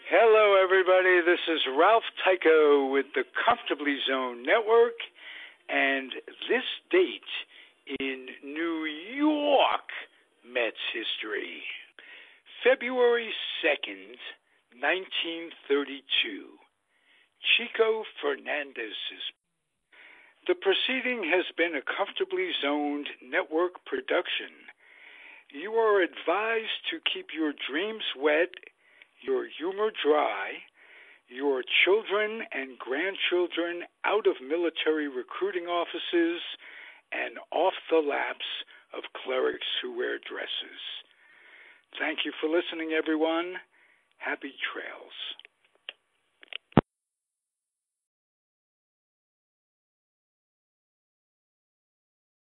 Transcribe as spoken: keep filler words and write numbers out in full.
Hello, everybody. This is Ralph Tycho with the Comfortably Zone Network, and this date in New York Mets history, February second, nineteen thirty-two. Chico Fernandez is. The proceeding has been a Comfortably Zoned Network production. You are advised to keep your dreams wet, your humor dry, your children and grandchildren out of military recruiting offices and off the laps of clerics who wear dresses. Thank you for listening, everyone. Happy trails.